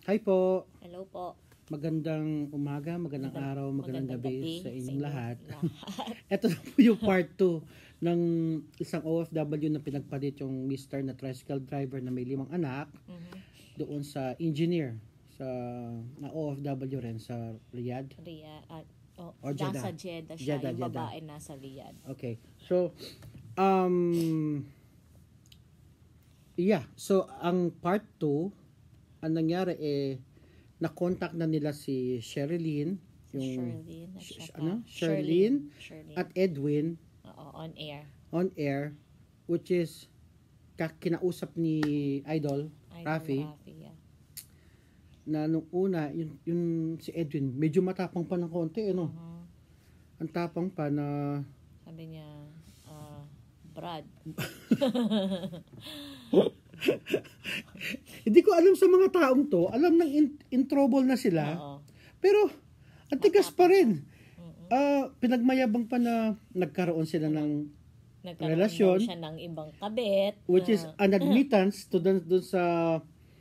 Hi po. Hello po. Magandang umaga, magandang araw, magandang gabi sa inyong lahat. lahat. Ito na po yung part 2 ng isang OFW na pinagpalit yung Mr. na tricycle driver na may 5 anak doon sa engineer na OFW rin sa Riyadh. Or Jeddah. Nasa Jeddah siya, yung babae nasa Riyadh. Okay. So, so ang part 2, ang nangyari na-contact na nila si Sherilyn, Sherlyn at Edwin on air, which is kinausap ni Idol Rafi, yeah. Na nung una yung si Edwin medyo matapang pa ng konti ang tapang pa na sabi niya Brad. Hindi ko alam sa mga taong to, alam ng in trouble na sila. Pero ang tigas pa rin. Pinagmayabang pa na nagkaroon sila ng relasyon siya ng ibang kabit, which is an admittance to dun sa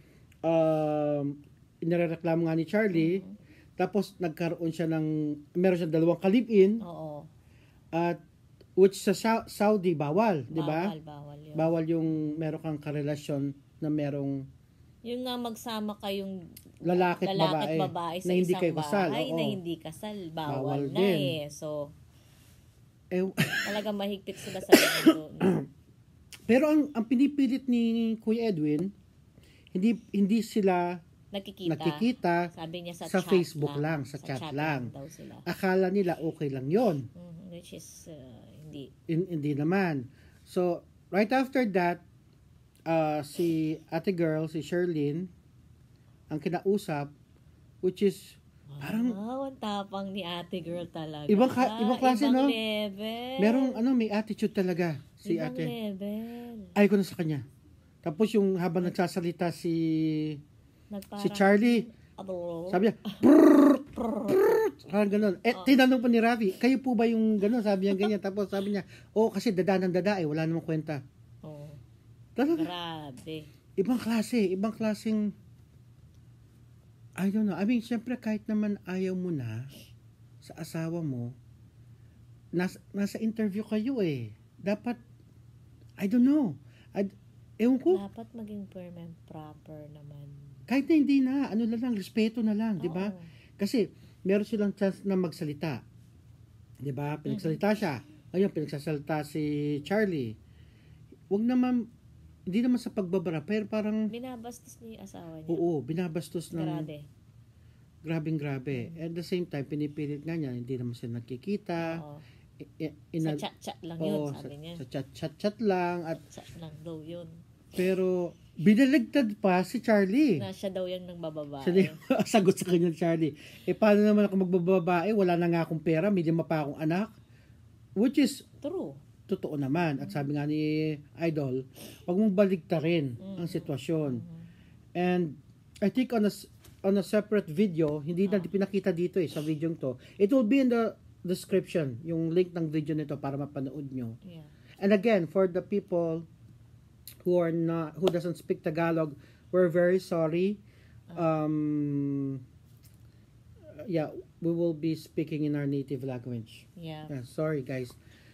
inirereklamo nga ni Charlie. Tapos nagkaroon siya meron siya 2 kalipin. At which sa Saudi bawal, di ba? Bawal yung meron kang karelasyon na merong yung nga magsama kayong lalaki at babae sa na hindi isang kayo kasal. bahay na hindi kasal, bawal na din. So talaga mahigpit sila sa mundo. Pero ang pinipilit ni Kuya Edwin, hindi sila nakikita sabi niya sa Facebook lang, sa chat lang. Daw sila. Akala nila okay lang 'yon. Which is hindi naman. So right after that, si ate girl, si Sherlyn, ang kinausap, which is parang ang tapang ni ate girl talaga. Ibang klase, ibang no? Level. Merong may attitude talaga si ibang ate. Level. Ay ko na sa kanya. Tapos yung habang nagsasalita si Charlie, sabi niya, parang gano'n. Tinanong pa ni Rafi, kayo po ba yung gano'n? Sabi niya ganyan. Tapos sabi niya, kasi dada wala namang kwenta. Talaga. Grabe. Ibang klaseng, I don't know. I mean, syempre kahit naman ayaw mo na sa asawa mo, nasa interview kayo Dapat, I don't know. Ewan ko. Dapat maging firm and proper naman. Kahit na hindi na, respeto na lang, di ba? Kasi, meron silang chance na magsalita. Di ba? Pinagsalita siya. Ayun, pinagsasalita si Charlie. Hindi naman sa pagbabara, pero parang binabastos niya yung asawa niya. Oo, binabastos ng grabe. At the same time, pinipilit nga niya, hindi naman sila nakikita. Sa chat-chat lang yun, sabi niya. Sa chat-chat lang. Chat lang daw yun. Pero, binaligtad pa si Charlie. Na siya daw yung nang bababae. Sagot sa kanya Charlie. Paano naman ako magbababae? Wala na nga akong pera, may 5 pa akong anak. Which is true. Totoo naman. At sabi nga ni Idol, wag mong baligtarin ang sitwasyon. And I think on a separate video, hindi na pinakita dito sa video to. It will be in the description, yung link ng video nito para mapanood nyo. Yeah. And again, for the people who doesn't speak Tagalog, we're very sorry. We will be speaking in our native language. Sorry guys.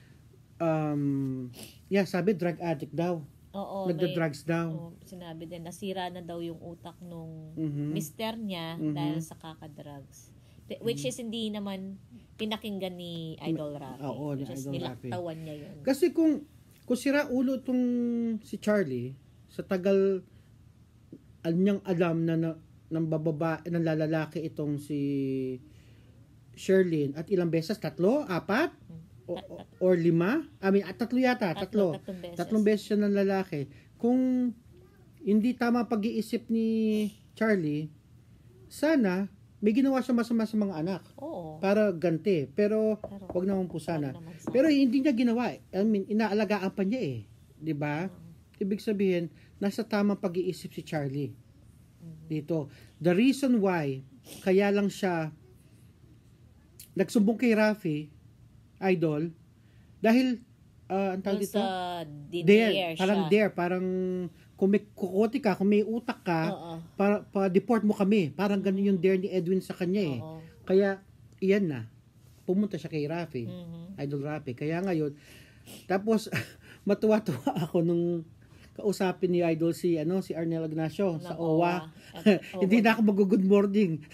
Sabi drug addict daw. Oo, nagda-drugs daw. Sinabi din, nasira na daw yung utak nung mister niya dahil sa kakadrugs. Which is hindi naman pinakinggan ni Idol Rafi. Oo, ni Idol Rafi. Nilaktawan niya yun. Kasi kung sira ulo tong si Charlie, sa tagal niyang alam na ng bababae, ng lalaki itong si Sherlyn, at ilang beses, 3, 4? Or 5? I mean, 3 yata. 3 beses siya ng lalaki. Kung hindi tama pag-iisip ni Charlie, sana may ginawa siya masama sa mga anak. Para ganti. Pero wag naman po sana. Pero hindi niya ginawa. I mean, inaalagaan pa niya di ba? Ibig sabihin, nasa tamang pag-iisip si Charlie. Dito. The reason why, kaya lang siya nagsumbong kay Rafi, Idol, dahil ang tawag dito? Dare, parang kung may kukote ka, kung may utak ka, para pa-deport mo kami. Parang ganun yung dare ni Edwin sa kanya eh. Kaya, iyan na. Pumunta siya kay Rafi. Idol Rafi. Kaya ngayon, tapos, matuwa-tuwa ako nung kausapin ni Idol si Arnel Ignacio sa OWA. Hindi na ako mag-good morning.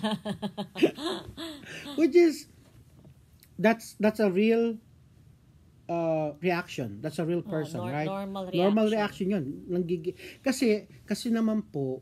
Which is, that's a real reaction. That's a real person, right? Normal reaction yun. Kasi naman po,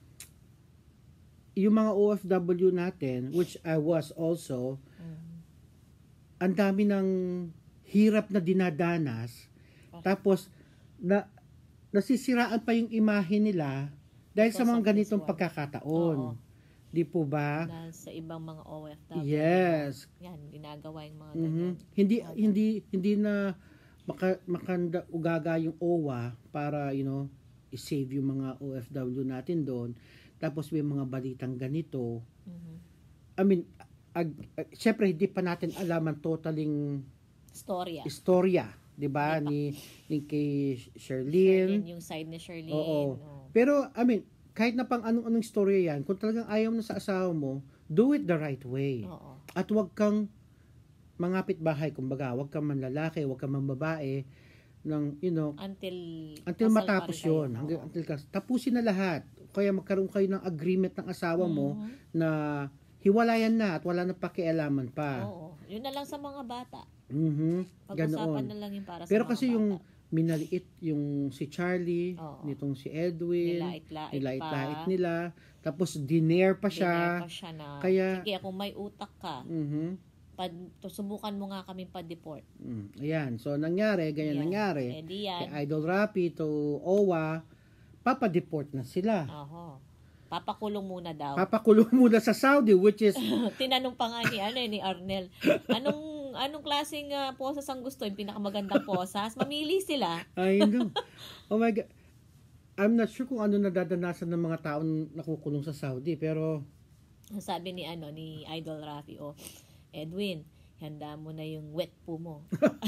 yung mga OFW natin, which I was also, ang dami ng hirap na dinadanas, tapos nasisiraan pa yung imahe nila dahil sa mga ganitong pagkakataon. Di po ba? Dahil sa ibang mga OFW. Yes. Yan, ginagawa yung mga ganyan. Hindi na makanda ugaga yung OWA para, i-save yung mga OFW natin doon. Tapos may mga balitang ganito. I mean, syempre hindi pa natin alam ang totaling istorya, 'di ba? Ni kay Sherlyn, yung side ni Sherlyn. Oo. Pero I mean, kahit na pang anong istorya 'yan, kung talagang ayaw mo na sa asawa mo, do it the right way. At wag kang mangapit bahay, kumbaga, wag kang manlalaki, wag kang mambabae ng until matapos 'yon, until tapusin na lahat. Kaya magkaroon kayo ng agreement ng asawa mo na hiwalayan na at wala na pakialaman pa. Yun na lang sa mga bata. Pag-usapan na lang yung para Pero sa mga kasi bata. yung minaliit yung si Charlie, nitong si Edwin, nilait-lait nila, tapos diner pa siya. Na, kaya, sige, kung may utak ka, subukan mo nga kami pa-deport. Ayan. So, nangyari. Kay Idol Rapi to OWA, papadeport na sila. Papakulong muna daw. Papakulong muna sa Saudi, which is... Tinanong pa nga ni Arnel, anong klaseng posas ang gusto? Yung pinakamagandang posas? Mamili sila. I know. Oh my God. I'm not sure kung ano nadadanasan ng mga taong nakukulong sa Saudi, pero... Sabi ni Idol Rafi, Edwin, handa mo na yung wet poo mo.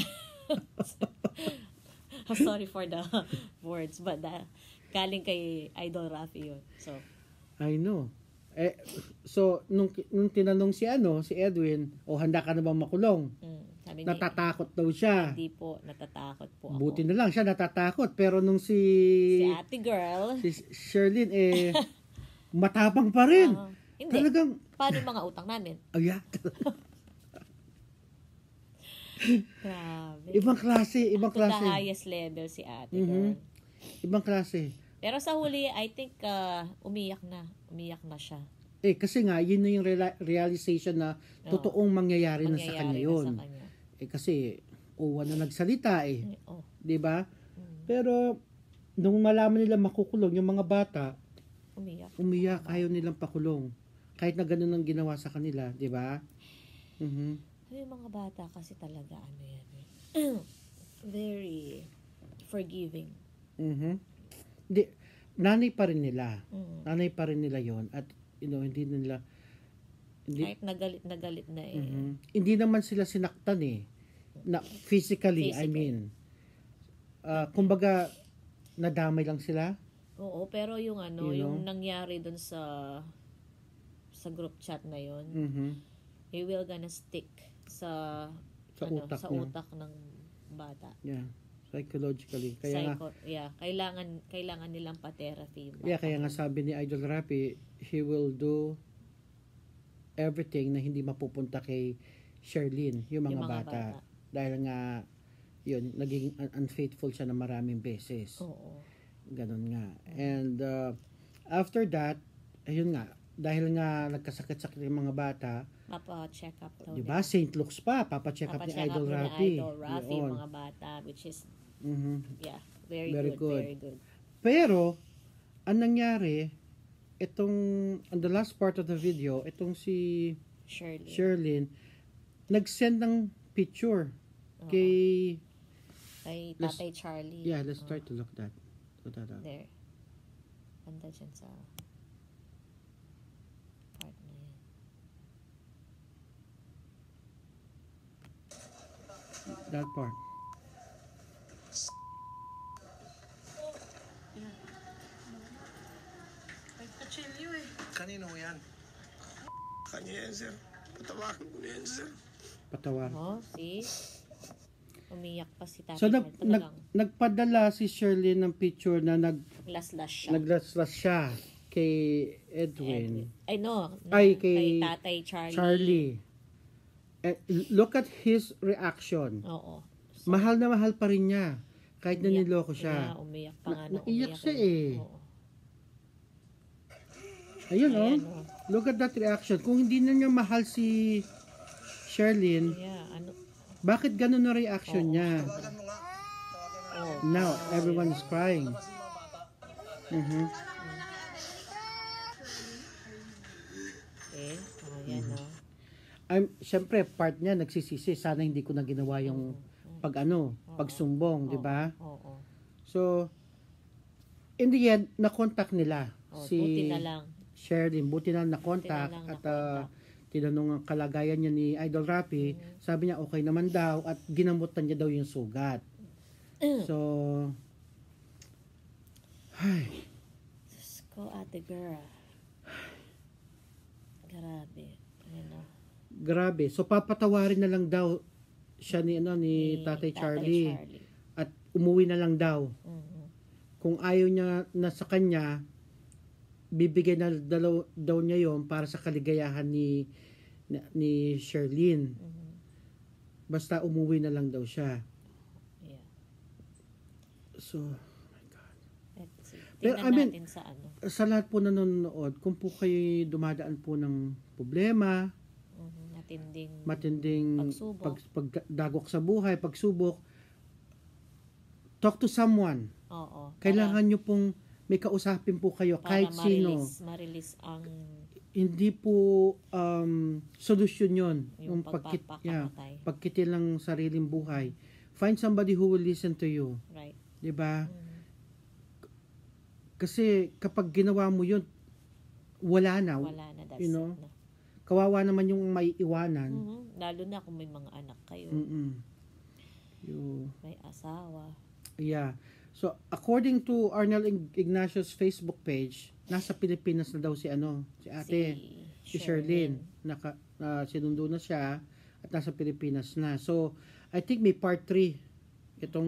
Sorry for the words, but galing kay Idol Rafi yun. So, I know. So, nung tinanong si Edwin, handa ka na bang makulong? Sabi natatakot daw siya. Hindi po, natatakot po ako. Buti na lang siya natatakot. Pero nung si ate girl, si Sherlyn, matapang pa rin. Hindi. Talagang, paano yung mga utang namin? Grabe. Ibang klase. To the highest level si ate girl. Ibang klase. Pero sa huli, I think umiyak na siya. Kasi nga, yun na yung realization na totoong mangyayari na sa kanya yun. Kasi, na nagsalita Di ba? Pero, nung malaman nila makukulong yung mga bata, umiyak, ayaw nilang pakulong. Kahit na ganun ang ginawa sa kanila, di ba? Yung mga bata kasi talaga, very forgiving. Nanay pa rin nila. Nanay pa rin nila yon at hindi nila kahit nagalit na hindi naman sila sinaktan na physically. I mean kumbaga nadamay lang sila. Oo, pero yung yung nangyari dun sa group chat na yon, he will gonna stick sa utak ng bata. Yeah. Psychologically. Kaya kailangan nilang pa-therapy. Kaya nga sabi ni Idol Rapi, he will do everything na hindi mapupunta kay Sherlyn, yung mga bata. Dahil nga, yun, naging unfaithful siya na maraming beses. Ganun nga. And after that, ayun nga, dahil nga nagkasakit-sakit yung mga bata, papa-check up daw. Diba? St. Luke's pa, papa-check up ni Idol Rapi. Yung mga bata, which is very good. Pero, ang nangyari, on the last part of the video, itong si Sherlyn, nag-send ng picture kay Tatay Charlie. Yeah, let's try to look that. There. Banda dyan sa part na yan. That part. Kanino yan? Kanya yan, sir. Patawakan ko na yan, sir. Patawarin. Oh, see? Umiyak pa si Tatay So, Charlie. nagpadala si Shirley ng picture na Naglaslas siya. naglaslas siya kay Edwin. Ay, no. Ay, kay Tatay Charlie. Look at his reaction. Oo. Mahal na mahal pa rin niya. Kahit na niloko siya. Umiyak pa nga. Naiyak siya eh. Oo. Ayun, Ayan, oh. Look at that reaction. Kung hindi na niya mahal si Sherlyn, bakit ganun na reaction niya? Now, everyone is crying. Okay. Ayan, oh. Siyempre, part niya nagsisisi. Sana hindi ko na ginawa yung pagsumbong, di ba? Oo. So, in the end, na-contact nila si buti na lang. Sherlyn. Buti na na-contact at tinanong ang kalagayan niya ni Idol Rafi. Sabi niya okay naman daw at ginamutan niya daw yung sugat. So, ay. Diyos ko, ate girl. Grabe. Ayan, oh. Grabe. So, papatawarin na lang daw siya ni Tatay Charlie. At umuwi na lang daw. Kung ayaw niya na sa kanya, bibigay na daw niya yon para sa kaligayahan ni Sherlyn. Basta umuwi na lang daw siya. Yeah. So, oh my God. Pero I mean, sa lahat po nanonood, kung po kayo dumadaan po ng problema, matinding pagdagok sa buhay, pagsubok, talk to someone. Oo. Kailangan nyo pong may kausapin po kayo kahit sino. Ma-release ang hindi po solusyon yon yung pagkitil ng sariling buhay. Find somebody who will listen to you. Right. 'Di ba? Kasi kapag ginawa mo yun, wala na. That's it na. Kawawa naman yung maiiwanan. Lalo na kung may mga anak kayo. May asawa. Yeah. So, according to Arnel Ignacio's Facebook page, nasa Pilipinas na daw si ate, si Sherlyn. Sinundo na siya at nasa Pilipinas na. So, I think may part 3 itong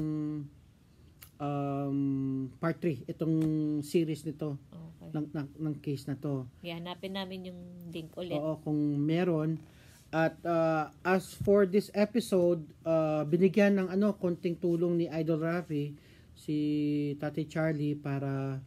itong series nito. Okay. ng case na to. Hanapin namin yung link ulit. Oo, kung meron. At as for this episode, binigyan ng konting tulong ni Idol Rafi si Tatay Charlie para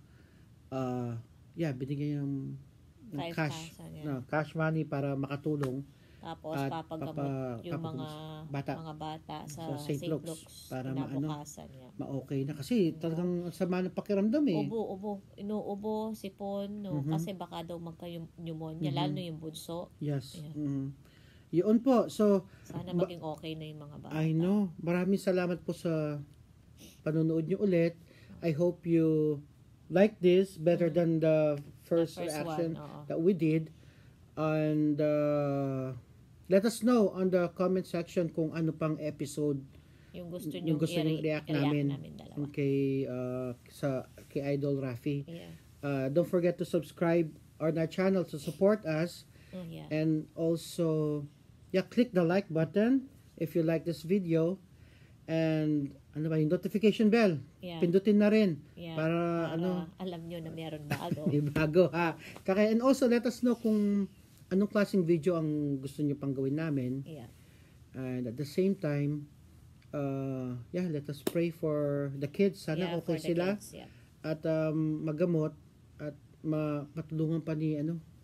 binigyan ng cash money para makatulong. Tapos papagamot yung mga bata sa St. Luke's para ma-okay na kasi talagang sama ng pakiramdam eh. Inuubo, sipon, kasi baka daw magka-pneumonia, lalo yung bunso. Yes. Yun po. So, sana maging okay na yung mga bata. I know. Maraming salamat po sa panonood nyo ulit. I hope you like this better than the first reaction that we did. And let us know on the comment section kung ano pang episode yung gusto nyo i-react namin kay Idol Rafi. Don't forget to subscribe on our channel to support us. And also click the like button if you like this video, and yung notification bell pindutin na rin para alam nyo na meron bago. bago ha. And also let us know kung anong klaseng video ang gusto nyo pang gawin namin. And at the same time, let us pray for the kids. Sana okay sila. At magamot at matulungan pa ni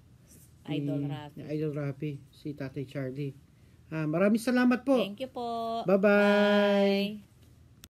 Idol Rafi, si Tatay Charlie. Maraming salamat po. Thank you po. Bye-bye. Bye.